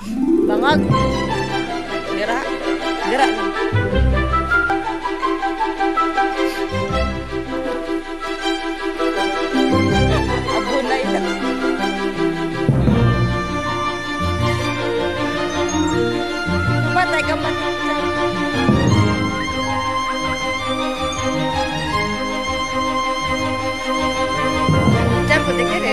Bangag. Gerak. Gerak. Abunay na. Patay ka man. Diyan po, tingin